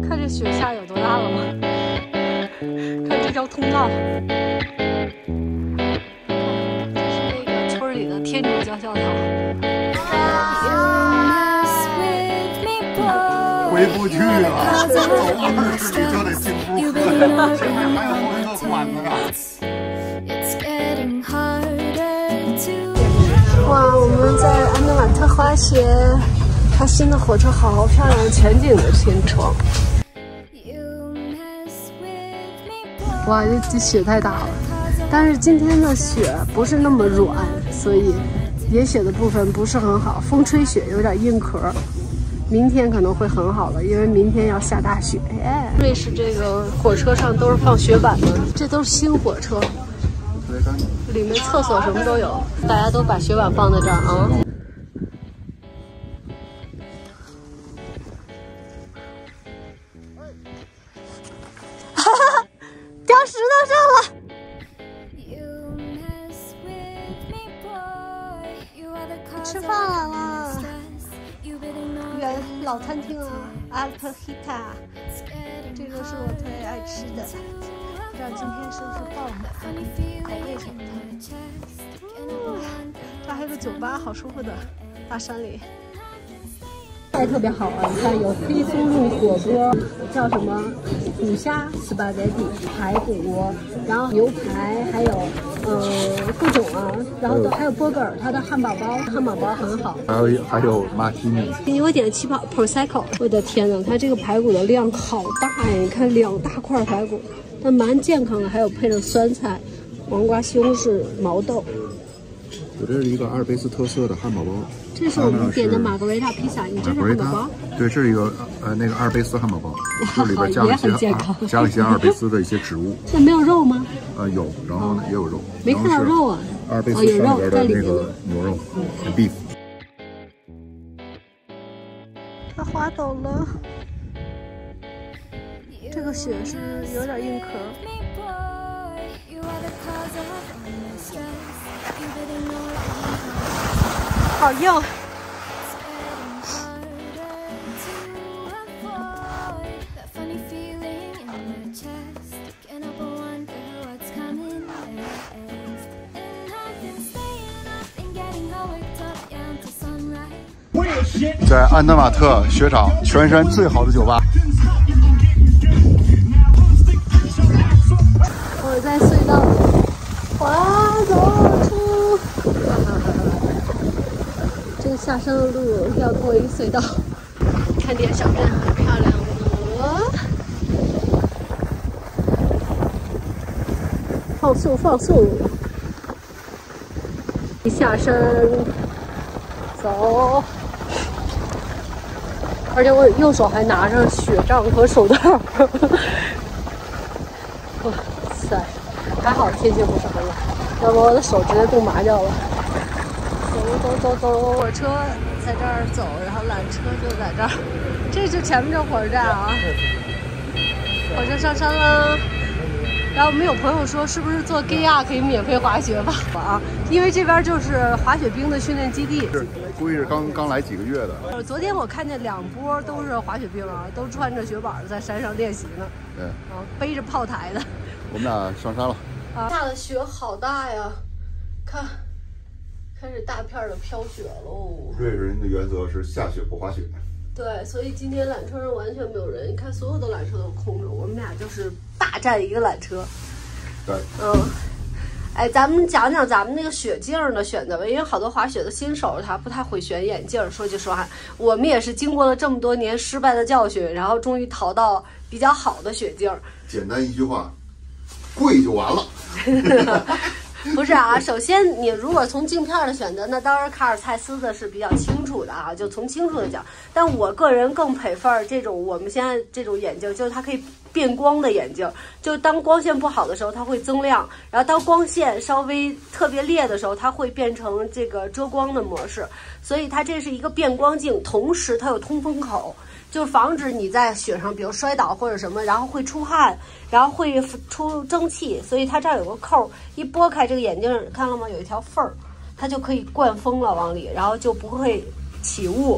看这雪下有多大了吗？看这条通道，这是那个村里的天主教教堂。 回不去了，走20里就得进屋喝，前面还有好几个馆子呢。 哇，我们在安德玛特滑雪，它新的火车好漂亮，全景的天窗。哇，这雪太大了，但是今天的雪不是那么软，所以野雪的部分不是很好，风吹雪有点硬壳。明天可能会很好了，因为明天要下大雪。哎，瑞士这个火车上都是放雪板的，这都是新火车，里面厕所什么都有，大家都把雪板放在这儿啊。哈哈，掉石头上了。吃饭来了。原老餐厅啊，阿尔特希塔，这个是我特别爱吃的。不知道今天是不是爆满，口味什么的。这还有个酒吧，好舒服的，大山里。菜特别好啊，你看有黑松露火锅，叫什么虎虾 spaghetti 排骨，然后牛排，还有各种啊，然后还有burger，它的汉堡包很好， 还有马提尼。 我点气泡 prosecco， 我的天呐，它这个排骨的量好大呀！你看2大块排骨，它蛮健康的，还有配上酸菜、黄瓜、西红柿、毛豆。 我这是一个阿尔卑斯特色的汉堡包。 这是我们点的玛格丽塔披萨，你这是汉堡包？ 对，这是一个那个阿尔卑斯汉堡包，这里边加了一些阿尔卑斯的一些植物。 那没有肉吗？ 有，然后呢也有肉。 没看到肉啊？ 阿尔卑斯上边的那个牛肉，beef。 它滑倒了，这个雪是有点硬壳。好硬！ 在安德玛特雪场，全山最好的酒吧。 我在隧道里滑走出。这个下山的路要过一个隧道，看点小镇很漂亮的。放速放速！一下山走，而且我右手还拿着雪杖和手套。哇塞，还好天气不是很冷，要不我的手直接冻麻掉了。走，火车在这儿走，然后缆车就在这儿，这就前面这火车站啊。火车上山了，然后我们有朋友说，是不是坐 GEA 可以免费滑雪吧？啊，因为这边就是滑雪兵的训练基地。 是，估计是刚来几个月的。 昨天我看见2波都是滑雪兵啊，都穿着雪板在山上练习呢。 对， 啊，背着炮台的。 我们俩上山了。 啊，下的雪好大呀，看。开始大片的飘雪喽！ 瑞士人的原则是下雪不滑雪。 对，所以今天缆车上完全没有人，你看所有的缆车都空着，我们俩就是霸占一个缆车。 对， 哎，咱们讲讲咱们那个雪镜的选择吧，因为好多滑雪的新手他不太会选眼镜。说句实话，我们也是经过了这么多年失败的教训，然后终于淘到比较好的雪镜。 简单一句话，贵就完了。 不是啊，首先你如果从镜片的选择，那当然卡尔蔡司的是比较清楚的啊，就从清楚的讲。但我个人更prefer这种我们现在这种眼镜，就是它可以变光的眼镜，就当光线不好的时候它会增亮，然后当光线稍微特别烈的时候，它会变成这个遮光的模式。所以它这是一个变光镜，同时它有通风口。就防止你在雪上，比如摔倒或者什么，然后会出汗，然后会出蒸汽，所以它这儿有个扣，一拨开这个眼镜，看了吗？有一条缝儿，它就可以灌风了往里，然后就不会起雾。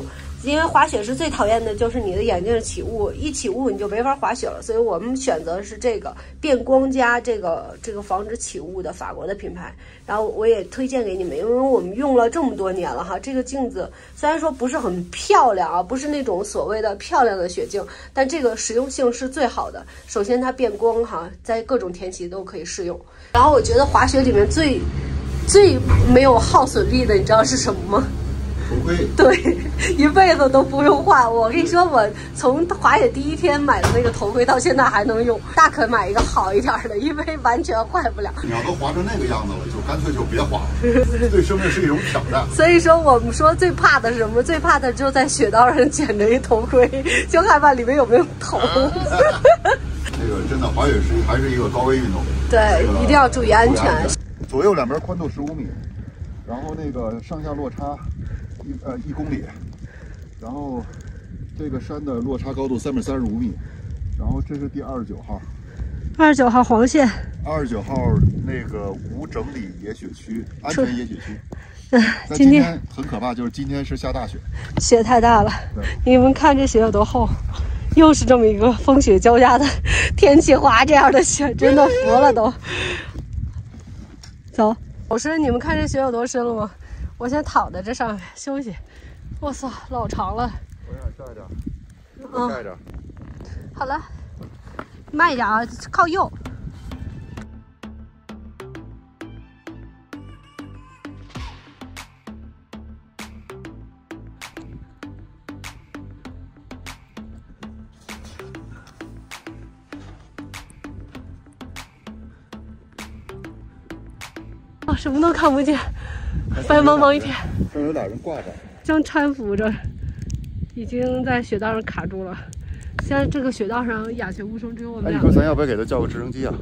因为滑雪是最讨厌的就是你的眼镜起雾，一起雾你就没法滑雪了。所以我们选择是这个变光加这个防止起雾的法国的品牌。然后我也推荐给你们，因为我们用了这么多年了哈。这个镜子虽然说不是很漂亮啊，不是那种所谓的漂亮的雪镜，但这个实用性是最好的。首先它变光哈，在各种天气都可以适用。然后我觉得滑雪里面最没有耗损力的，你知道是什么吗？ 头盔。 对，一辈子都不用换。我跟你说，我从滑雪第一天买的那个头盔到现在还能用，大可买一个好一点的，因为完全坏不了。 你要都滑成那个样子了，就干脆就别滑了，对生命是一种挑战。 所以说，我们说最怕的是什么？最怕的就在雪道上捡着一头盔，就害怕里面有没有头。 这个真的滑雪还是一个高危运动。 对，一定要注意安全。 左右两边宽度15米，然后那个上下落差1公里，然后这个山的落差高度335米，然后这是第29号 ，29号黄线 ，29号那个无整理野雪区，安全野雪区。但今天很可怕，就是今天是下大雪， 雪太大了。你们看这雪有多厚，又是这么一个风雪交加的天气滑这样的雪，真的服了都。走，好深！你们看这雪有多深了吗？我先躺在这上面休息。哇塞，老长了。 我想下一点，下一点。 好了，慢一点啊，靠右。哦，什么都看不见，白茫茫一片。 这有俩人挂着， 正搀扶着，已经在雪道上卡住了。现在这个雪道上鸦雀无声，只有我们俩。 你说咱要不要给他叫个直升机啊？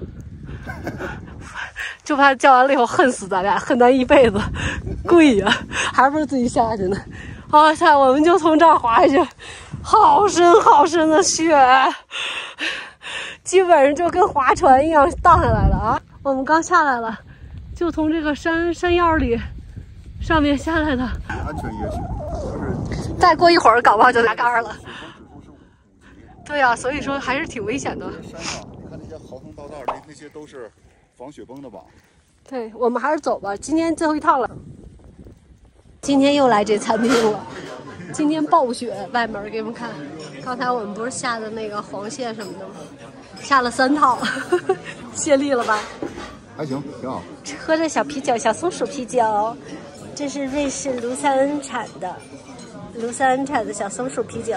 就怕叫完了以后恨死咱俩，恨咱一辈子，贵呀，还不如自己下去呢。啊，下我们就从这儿滑下去，好深好深的雪，基本上就跟划船一样荡下来了啊！我们刚下来了。就从这个山腰里上面下来的， 安全野雪，就是再过一会儿搞不好就拿杆了。对呀，所以说还是挺危险的。 山上你看那些豪横道道，那些都是防雪崩的网。 对，我们还是走吧，今天最后一趟了。今天又来这餐厅了，今天暴雪，外面给你们看。刚才我们不是下的那个黄线什么的吗？下了3套，泄力了吧？ 还行，挺好。 喝着小啤酒，小松鼠啤酒，这是瑞士卢塞恩产的小松鼠啤酒。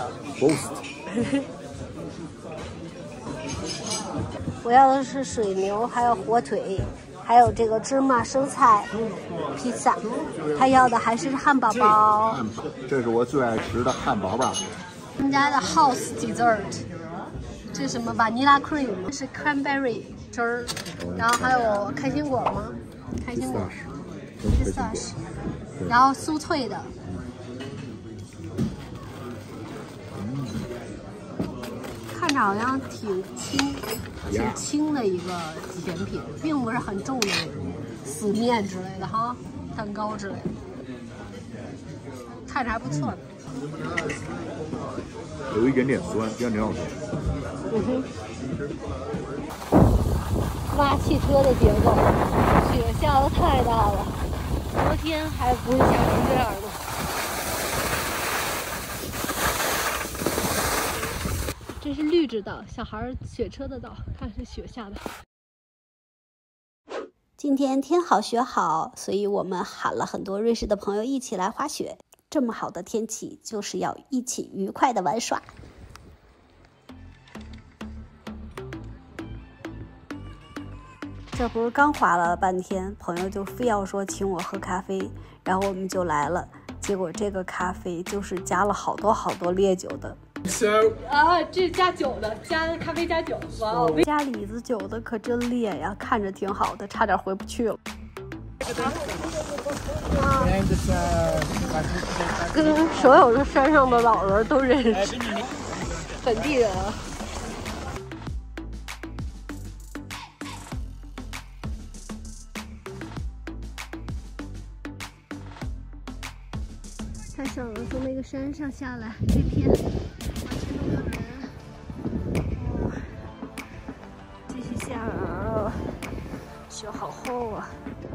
我要的是水牛，还有火腿，还有这个芝麻生菜披萨。他要的还是汉堡包。 这是我最爱吃的汉堡包。 他们家的 house dessert， 这是什么 vanilla cream， 这是 cranberry 汁儿，然后还有开心果吗？开心果 ，pistache， 然后酥脆的。看着好像挺轻的一个甜品，并不是很重的那种死面之类的哈，蛋糕之类的，看着还不错。 有一点点酸，这样挺好吃。 挖汽车的节奏，雪下的太大了，昨天还不是下成这样的。这是绿植道，小孩雪车的道，看是雪下的。今天天好雪好，所以我们喊了很多瑞士的朋友一起来滑雪。这么好的天气，就是要一起愉快的玩耍。这不是刚滑了半天，朋友就非要说请我喝咖啡，然后我们就来了。结果这个咖啡就是加了好多烈酒的。啊，这加酒的，加咖啡加酒，哇哦！加李子酒的可真烈呀，看着挺好的，差点回不去了。跟所有的山上的老人都认识，本地人啊。在太爽了！从那个山上下来，这片完全都没有人。哦，继续下啊！雪好厚啊！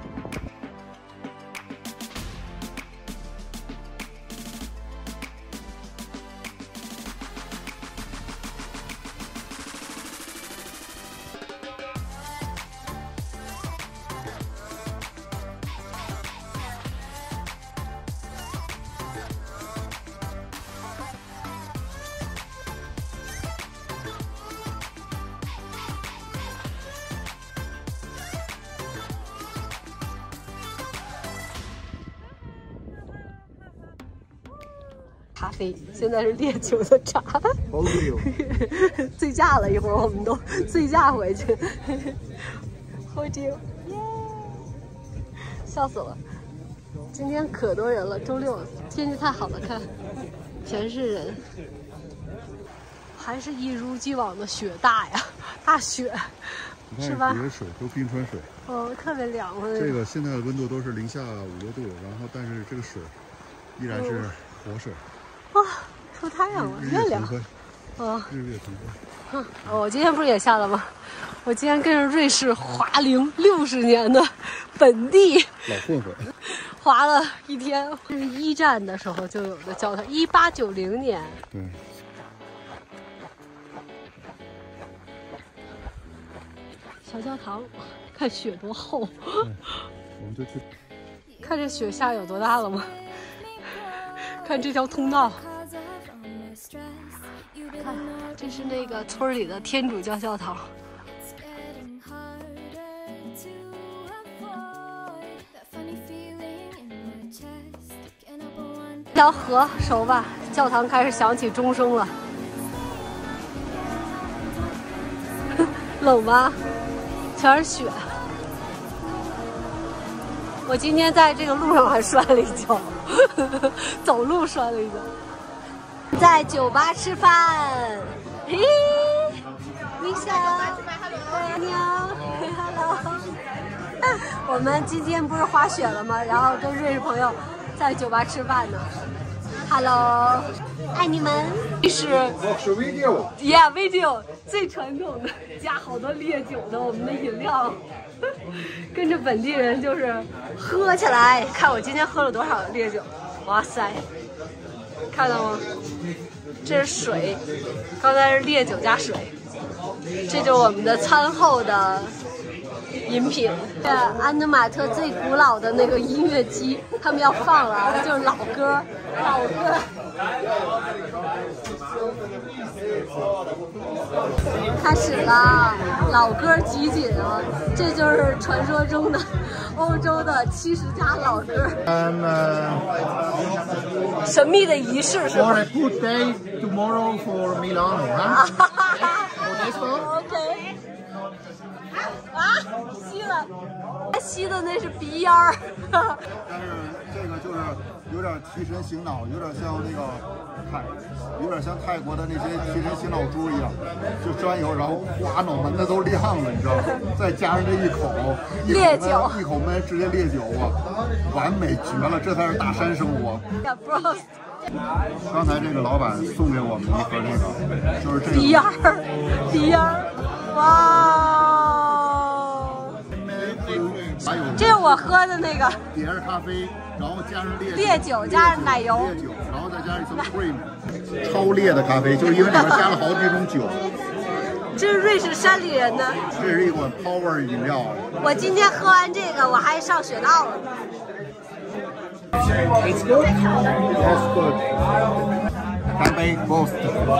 咖啡，现在是烈酒的茶，醉驾了，一会儿我们都醉驾回去。喝酒，耶！笑死了！今天可多人了，周六天气太好了，看，全是人，还是一如既往的雪大呀，大雪，是吧？ 野水都冰川水， 哦，特别凉快。 这个现在的温度都是零下5、6度，然后但是这个水依然是活水。 哇，出太阳了，月亮。哦， 日月同辉。 我今天不是也下了吗？我今天跟着瑞士滑龄60年的本地老混混， 滑了一天。这是1战的时候就有的教堂，1890年。 对。 小教堂，看雪多厚。 我们就去看这雪下有多大了吗？看这条通道，看，这是那个村里的天主教教堂。这条河熟吧？教堂开始响起钟声了。冷吗？全是雪。我今天在这个路上还摔了一跤，走路摔了一跤。在酒吧吃饭，嘿，你好，你好 ，hello。我们今天不是滑雪了吗？然后跟瑞士朋友在酒吧吃饭呢。Hello， 爱你们。这是 ，Yeah video 最传统的，加好多烈酒的我们的饮料。跟着本地人就是喝起来，看我今天喝了多少烈酒，哇塞，看到吗？这是水，刚才是烈酒加水，这就是我们的餐后的饮品。这安德玛特最古老的那个音乐机，他们要放了，就是老歌，老歌。开始了，老歌集锦啊！这就是传说中的欧洲的70加老歌。神秘的仪式是吧 For a good day tomorrow for Milano, huh? For this one? OK。啊，吸了，吸的那是鼻烟儿。 但是这个就是有点提神醒脑，有点像那个有点像泰国的那些提神醒脑珠一样，就钻油，然后哗，脑门子都亮了，你知道吗？再加上这一口烈酒， 一口闷直接烈酒啊，完美绝了，这才是大山生活。刚才这个老板送给我们一盒这个，就是这个鼻烟儿，鼻烟儿，哇！ 还有这是我喝的那个底下是咖啡，然后加上烈酒，加上奶油， 烈酒，然后再加上一层 cream， 超烈的咖啡，就是因为里面加了好几种酒。 这是瑞士山里人的。 这是一款 power 饮料。 我今天喝完这个，我还上雪道了。 It's good? Yes, good. 干杯 ，Boast。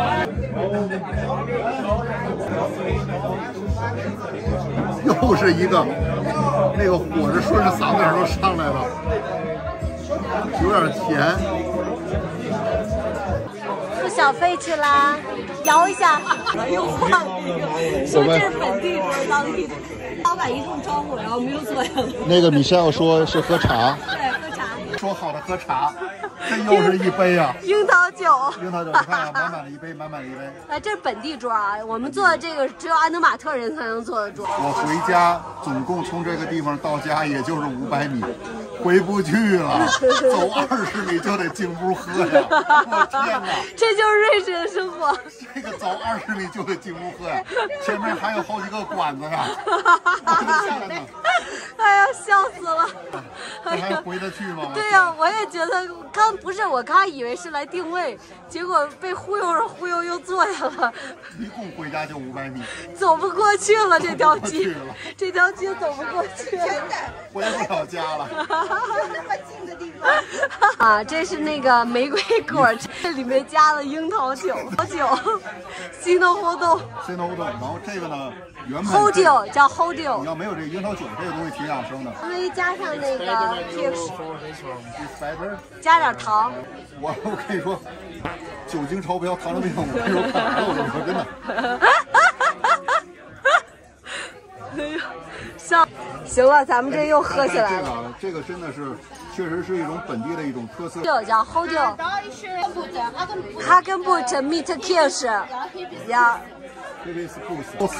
又是一个，那个火是顺着嗓子眼都上来了，有点甜。 付小费去啦，摇一下，又换了一个，说这是本地桌当地的。老板一通招呼，然后没有坐下了。 那个Michelle说是喝茶， 对，喝茶。 说好的喝茶，这又是一杯啊！ 樱桃酒， 樱桃酒，你看啊，满满的一杯，满满的一杯。 哎，这是本地桌啊，我们坐的这个只有安德玛特人才能坐的桌。 我回家总共从这个地方到家也就是500米。 回不去了，走20米就得进屋喝呀！我天哪， 这就是瑞士的生活。 这个走20米就得进屋喝呀，前面还有好几个馆子呀，下来呢。 哎呀，笑死了！ 这还回得去吗？ 对呀、我也觉得我刚以为是来定位，结果被忽悠着忽悠又坐下了， 一共回家就500米， 走不过去了这条街走不过去了， 这条街走不过去了。 回不了家了。 那么近的地方。 啊，这是那个玫瑰果，这里面加了樱桃酒，新的活动新的活动，然后这个呢，原本 ，hold you 叫 hold 你 you， 要没有这个樱桃酒这个东西挺养生的。 因为加上那个 tips， Better， 加点糖。 我跟你说，酒精超标，糖尿病，我跟你说看来了，我跟你说真的。 哎呀，行了，咱们这又喝起来了。 这个真的是，确实是一种本地的一种特色。 这叫 hold you， Hagenbuch meat quiche， 呀。 这是 Frost，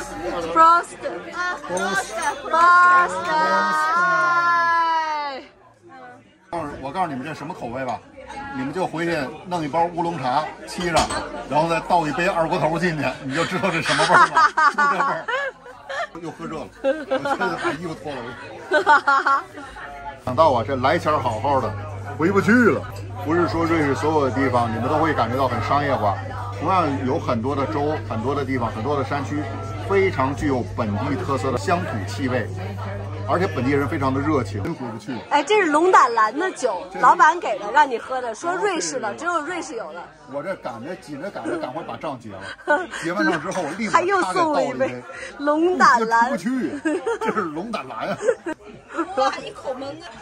我告诉你们这什么口味吧，你们就回去弄一包乌龙茶沏上，然后再倒一杯二锅头进去，你就知道这什么味儿了，就这味儿。又喝热了，我现在把衣服脱了。想到啊，这来钱好好的，回不去了。不是说瑞士所有的地方你们都会感觉到很商业化，同样有很多的州、很多的地方、很多的山区，非常具有本地特色的乡土气味，而且本地人非常的热情，真回不去。 哎，这是龙胆蓝的酒，老板给的，让你喝的，说瑞士的，只有瑞士有的。 我这紧着赶快把账结了，结完账之后我立马还又送了一杯龙胆蓝， 出不去，这是龙胆蓝啊！ 哇，一口闷啊！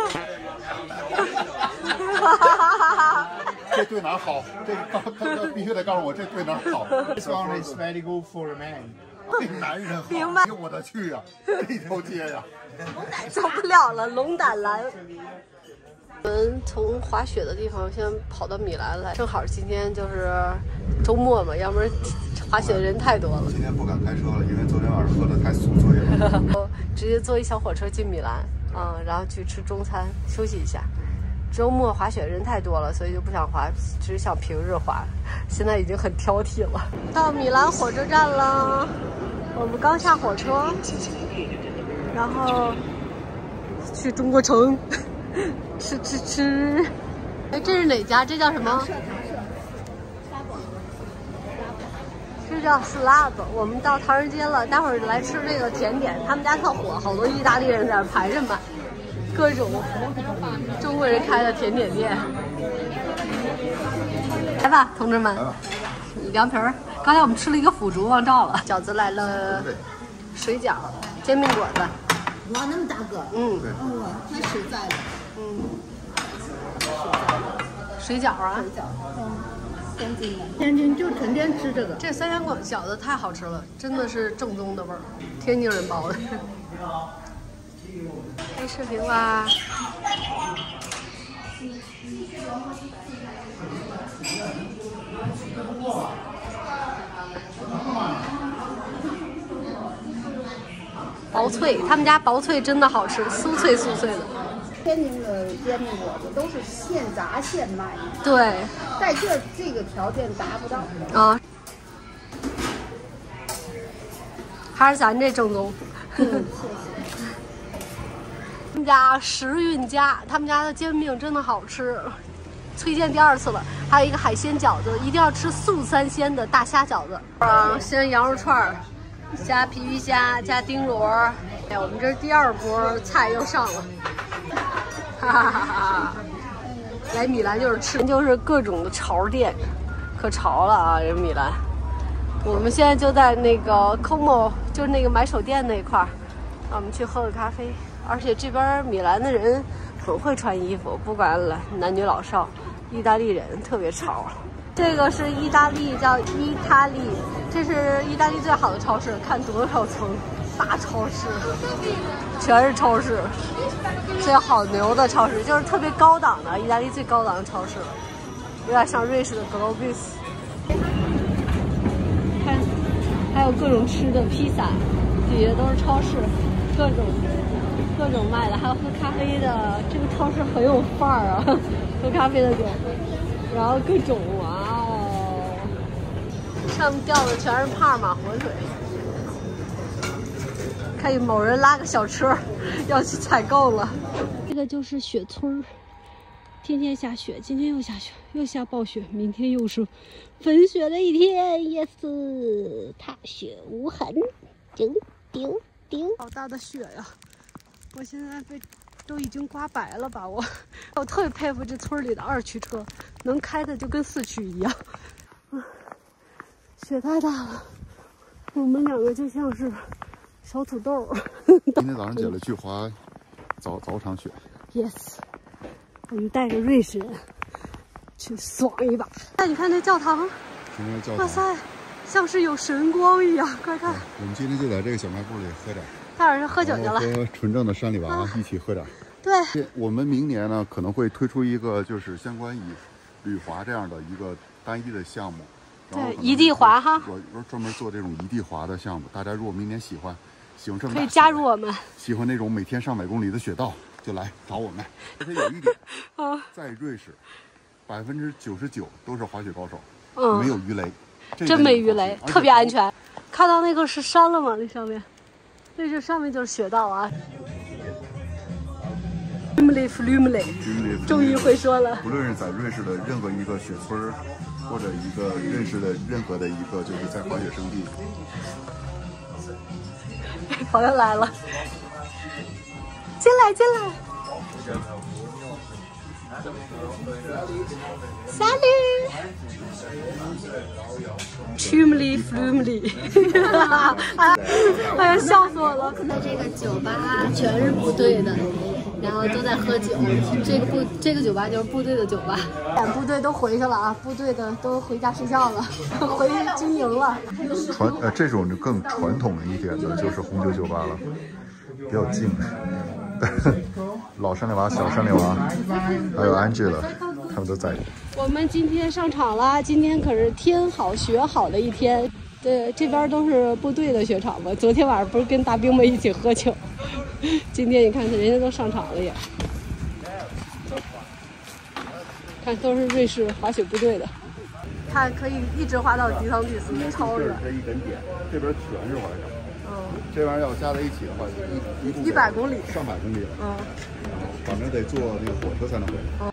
这对哪儿好？这他必须得告诉我这对哪儿好。 This one is very good for a man. 这男人好， 明白我的去呀，这条街呀， 走不了了，龙胆蓝。我们从滑雪的地方先跑到米兰来，正好今天就是周末嘛，要不然滑雪的人太多了。 今天不敢开车了，因为昨天晚上喝的太宿醉了。 直接坐一小火车进米兰，然后去吃中餐，休息一下。周末滑雪人太多了，所以就不想滑，只想平日滑。现在已经很挑剔了。到米兰火车站了，我们刚下火车，然后去中国城吃。哎，这是哪家？这叫什么？这叫 Slab。我们到唐人街了，待会儿来吃这个甜点，他们家特火，好多意大利人在那排着买。各种中国人开的甜点店，来吧，同志们，凉皮儿。刚才我们吃了一个腐竹，忘照了。饺子来了，水饺、煎饼果子。 哇，那么大个！ 嗯， 哇，太实在了。 水饺啊， 天津的，天津就成天吃这个。 这三鲜饺子太好吃了，真的是正宗的味儿，天津人包的。拍视频啦！薄脆，他们家薄脆真的好吃，酥脆酥脆的。 天津的煎饼果子都是现炸现卖的， 对， 在这个条件达不到。 啊，还是咱这正宗。 谢谢。 他们家时运家，他们家的煎饼真的好吃，推荐第2次了。还有一个海鲜饺子，一定要吃素3鲜的大虾饺子。先羊肉串，加皮皮虾，加丁螺。哎，我们这第2波菜又上了，哈哈哈哈！来米兰就是吃，就是各种的潮店，可潮了啊！这米兰，我们现在就在那个 Como， 就是那个买手店那块儿，我们去喝个咖啡。而且这边米兰的人很会穿衣服，不管男女老少，意大利人特别潮。这个是意大利，叫意大利，这是意大利最好的超市，看多少层，大超市，全是超市，这好牛的超市，就是特别高档的，意大利最高档的超市，有点像瑞士的 Globus。看，还有各种吃的披萨，底下都是超市，各种。 各种卖的，还有喝咖啡的。这个超市很有范儿啊，喝咖啡的地儿。然后各种哇哦，上面吊的全是帕尔玛火腿。看有某人拉个小车要去采购了。这个就是雪村，天天下雪，今天又下雪，又下暴雪，明天又是粉雪的一天。yes， 踏雪无痕，丢丢丢，好大的雪呀！我现在都已经刮白了吧？我特别佩服这村里的2驱车，能开的就跟4驱一样。雪太大了，我们2个就像是小土豆。 今天早上起来去滑早场雪。 yes， 我们带着瑞士人去爽一把。哎，你看那教堂，哇塞，像是有神光一样，快看。 我们今天就在这个小卖部里喝点。 大晚上喝酒去了， 和纯正的山里娃一起喝点。 对， 我们明年呢可能会推出一个就是相关以旅滑这样的一个单一的项目。 对，异地滑哈。 我专门做这种异地滑的项目，大家如果明年喜欢这么可以加入我们。 喜欢那种每天上100公里的雪道，就来找我们。而且有一点啊，在瑞士，99%都是滑雪高手，没有鱼雷， 真没鱼雷，特别安全。看到那个是山了吗？那上面，这上面就是雪道啊。Flumley， 终于会说了。 无论是在瑞士的任何一个雪村，或者一个认识的任何的一个就是在滑雪圣地。 朋友来了，进来进来。Salut， Flumley Flumley， 哎呀，笑死我了！ 这个酒吧全是部队的，然后都在喝酒。这个酒吧就是部队的酒吧。 部队都回去了啊，部队的都回家睡觉了，回军营了。 这种就更传统一点的就是红酒酒吧了，比较静。老山里娃、小山里娃，还有 Angela， 他们都在。 我们今天上场了，今天可是天好雪好的一天。对，这边都是部队的雪场嘛。昨天晚上不是跟大兵们一起喝酒，今天你看人家都上场了也。看，都是瑞士滑雪部队的。看，可以一直滑到迪桑蒂斯，超远。 这一根点，这边全是滑雪。这玩意儿要加在一起的话 ，100公里， 上百公里了。反正得坐那个火车才能回来。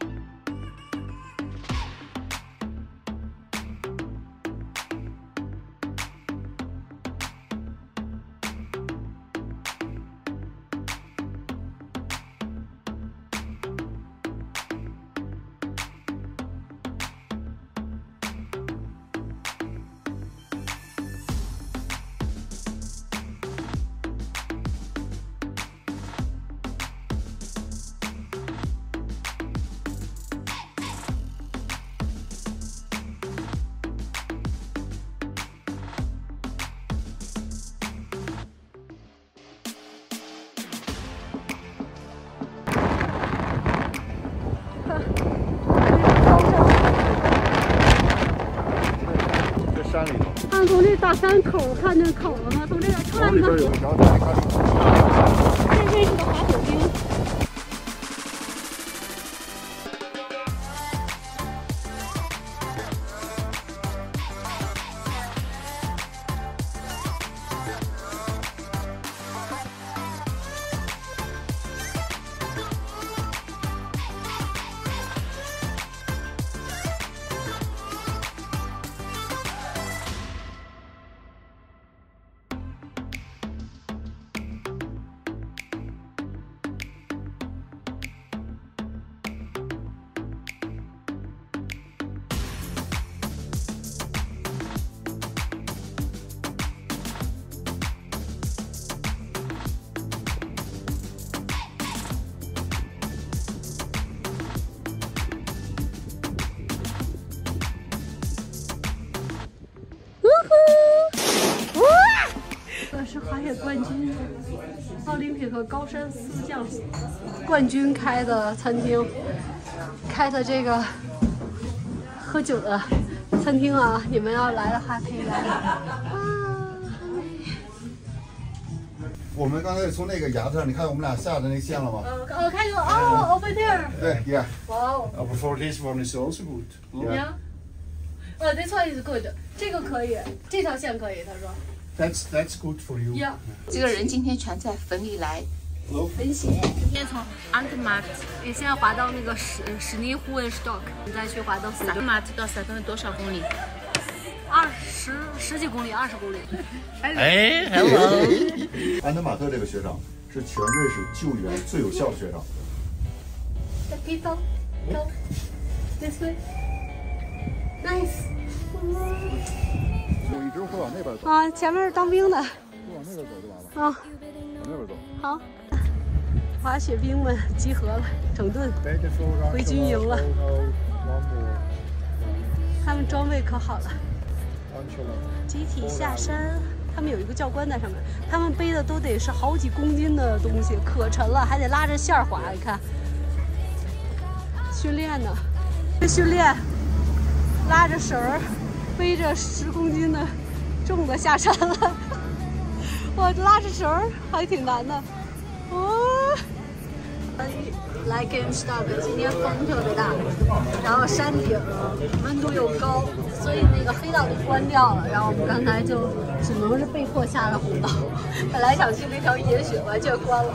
山里头， 看从这大山口看见口了吗？从这边看呢。 这边有个小塔， 这认识的滑雪兵。这是滑雪冠军，奥林匹克高山四将冠军开的餐厅，开的这个喝酒的餐厅啊！你们要来的话可以来。 我们刚才从那个崖子上，你看我们俩下的那线了吗？ 我看有哦 ，over there。 对 ，yeah。 哇哦。 Before this one is also good. Yeah. This one is good. 这个可以，这条线可以，他说。 That's good for you. Yeah. 这个人今天全在粉里来分血。 今天从 Andermatt， 你现在滑到那个史尼湖恩 stock， 你再去滑到Andermatt到萨顿多少公里？十几公里，20公里。 哎 ，Hello。 安德马特这个学长是全瑞士救援最有效的学长。 Go this way. Nice. 我一直会往那边走。 啊，前面是当兵的。 就往那边走就完了。 啊， 往那边走。 好。滑雪兵们集合了，整顿，回军营了。他们装备可好了。集体下山，他们有一个教官在上面，他们背的都得是好几公斤的东西，可沉了，还得拉着线滑。你看，训练呢，训练，拉着绳儿，背着10公斤的重的下山了。哇，拉着绳儿还挺难的。哦。来 GameStop， 今天风特别大，然后山顶温度又高，所以那个黑道就关掉了。然后我们刚才就只能是被迫下了红道，本来想去那条野雪，完全关了。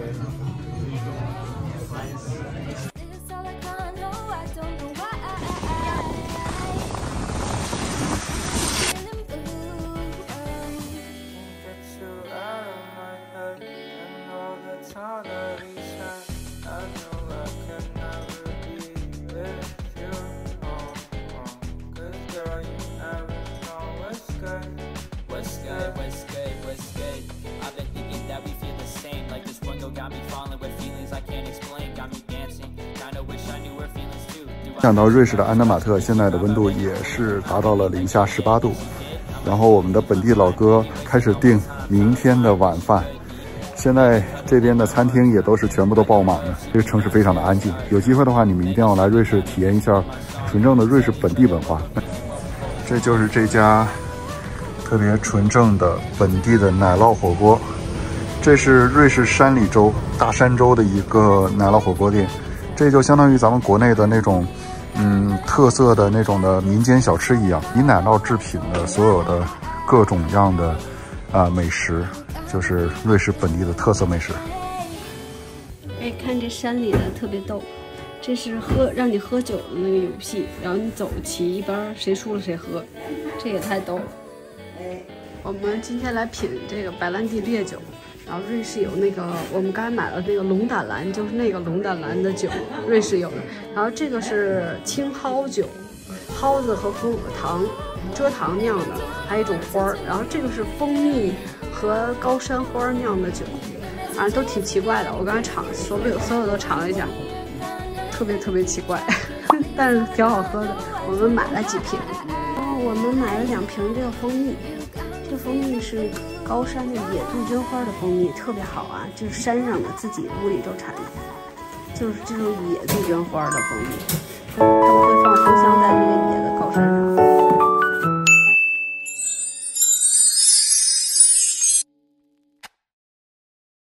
想到瑞士的安德马特现在的温度也是达到了零下18度，然后我们的本地老哥开始订明天的晚饭。现在这边的餐厅也都是全部都爆满了，这个城市非常的安静。有机会的话，你们一定要来瑞士体验一下纯正的瑞士本地文化。这就是这家特别纯正的本地的奶酪火锅，这是瑞士山里州大山州的一个奶酪火锅店，这就相当于咱们国内的那种特色的那种的民间小吃一样，以奶酪制品的所有的各种样的美食，就是瑞士本地的特色美食。 哎，看这山里的特别逗，这是让你喝酒的那个游戏，然后你走齐一边，谁输了谁喝，这也太逗了。我们今天来品这个白兰地烈酒，然后瑞士有那个我们刚才买了那个龙胆蓝，就是那个龙胆蓝的酒，瑞士有的。然后这个是青蒿酒，蒿子和蔗糖酿的，还有一种花儿。然后这个是蜂蜜和高山花酿的酒，反正都挺奇怪的。我刚才所有都尝了一下，特别奇怪，但是挺好喝的。我们买了几瓶，然后我们买了2瓶这个蜂蜜。这蜂蜜是高山的野杜鹃花的蜂蜜，特别好啊，就是山上的，自己屋里都产的，就是这种野杜鹃花的蜂蜜，他们会放蜂箱